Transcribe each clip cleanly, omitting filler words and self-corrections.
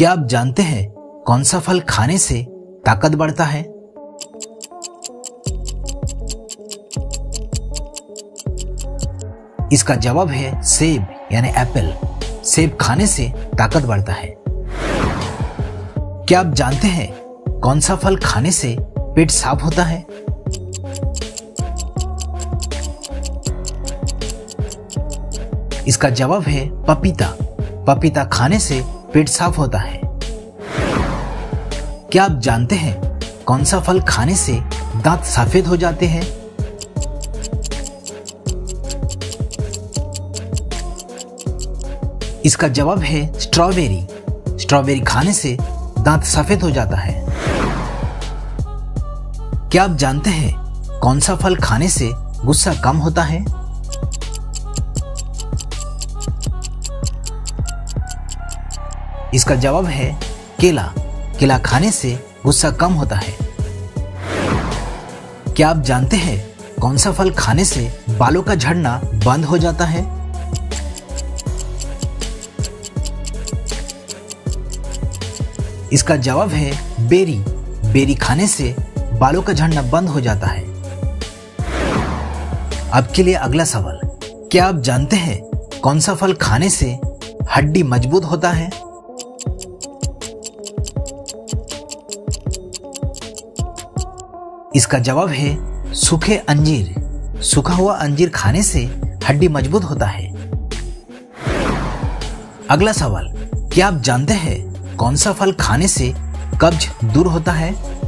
क्या आप जानते हैं कौन सा फल खाने से ताकत बढ़ता है? इसका जवाब है सेब यानी एप्पल। सेब खाने से ताकत बढ़ता है। क्या आप जानते हैं कौन सा फल खाने से पेट साफ होता है? इसका जवाब है पपीता। पपीता खाने से पेट साफ होता है। क्या आप जानते हैं कौन सा फल खाने से दांत सफेद हो जाते हैं? इसका जवाब है स्ट्रॉबेरी। स्ट्रॉबेरी खाने से दांत सफेद हो जाता है। क्या आप जानते हैं कौन सा फल खाने से गुस्सा कम होता है? इसका जवाब है केला। केला खाने से गुस्सा कम होता है। क्या आप जानते हैं कौन सा फल खाने से बालों का झड़ना बंद हो जाता है? इसका जवाब है बेरी। बेरी खाने से बालों का झड़ना बंद हो जाता है। आपके लिए अगला सवाल, क्या आप जानते हैं कौन सा फल खाने से हड्डी मजबूत होता है? इसका जवाब है सूखे अंजीर। सूखा हुआ अंजीर खाने से हड्डी मजबूत होता है। अगला सवाल, क्या आप जानते हैं कौन सा फल खाने से कब्ज दूर होता है?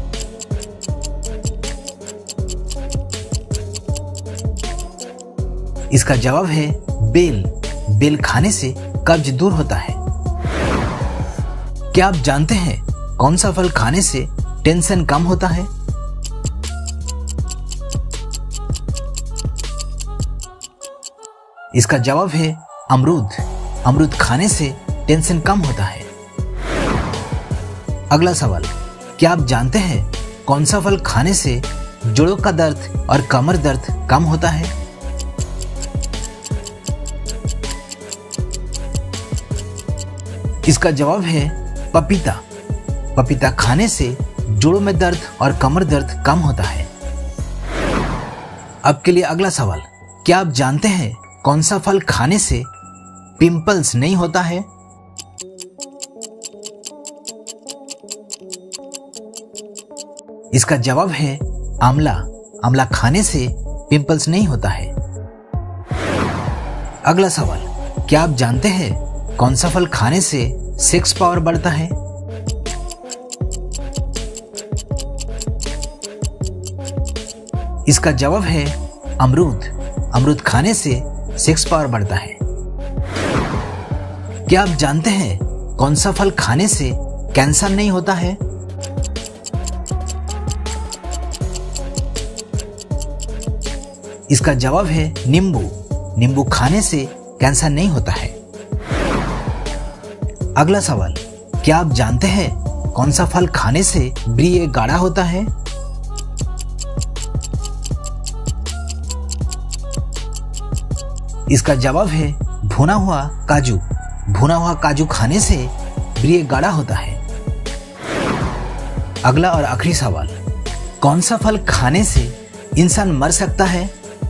इसका जवाब है बेल। बेल खाने से कब्ज दूर होता है। क्या आप जानते हैं कौन सा फल खाने से टेंशन कम होता है? इसका जवाब है अमरूद। अमरूद खाने से टेंशन कम होता है। अगला सवाल, क्या आप जानते हैं कौन सा फल खाने से जोड़ों का दर्द और कमर दर्द कम होता है? इसका जवाब है पपीता। पपीता खाने से जोड़ों में दर्द और कमर दर्द कम होता है। आपके लिए अगला सवाल, क्या आप जानते हैं कौन सा फल खाने से पिंपल्स नहीं होता है? इसका जवाब है आंवला। आंवला खाने से पिंपल्स नहीं होता है। अगला सवाल, क्या आप जानते हैं कौन सा फल खाने से सेक्स पावर बढ़ता है? इसका जवाब है अमरूद। अमरूद खाने से सेक्स पावर बढ़ता है। क्या आप जानते हैं कौन सा फल खाने से कैंसर नहीं होता है? इसका जवाब है नींबू। नींबू खाने से कैंसर नहीं होता है। अगला सवाल, क्या आप जानते हैं कौन सा फल खाने से ब्रिय गाढ़ा होता है? इसका जवाब है भुना हुआ काजू। भुना हुआ काजू खाने से ब्रिय गाढ़ा होता है। अगला और आखिरी सवाल, कौन सा फल खाने से इंसान मर सकता है?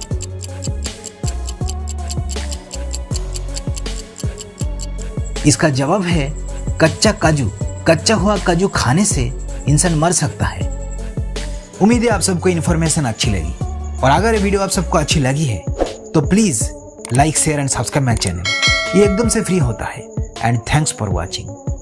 इसका जवाब है कच्चा काजू। कच्चा हुआ काजू खाने से इंसान मर सकता है। उम्मीद है आप सबको इन्फॉर्मेशन अच्छी लगी, और अगर ये वीडियो आप सबको अच्छी लगी है तो please like, share and subscribe my channel. ये एकदम से फ्री होता है। And thanks for watching.